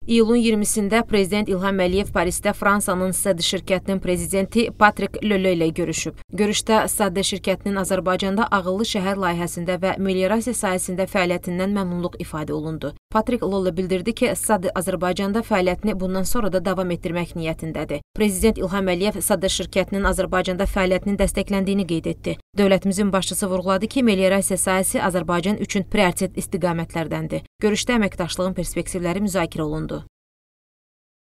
İyulun 20-sində Prezident İlham Əliyev Parisdə Fransanın SAD şirkətinin prezidenti Patrik Lolo ilə görüşüb. Görüşdə SAD şirkətinin Azərbaycanda ağıllı şəhər layihəsində və meliorasiya sahəsində fəaliyyətindən məmnunluq ifadə olundu. Patrik Lolo bildirdi ki, SAD Azərbaycanda fəaliyyətini bundan sonra da davam etdirmək niyyətindədir. Prezident İlham Əliyev SAD şirkətinin Azərbaycanda fəaliyyətinin dəstəkləndiyini qeyd etdi. Dövlətimizin başçısı vurğuladı ki, meliorasiya sahəsi Azərbaycan üçün prioritet istiqamətlərdəndir. Görüşdə əməkdaşlığın perspektivləri müzakirə olundu.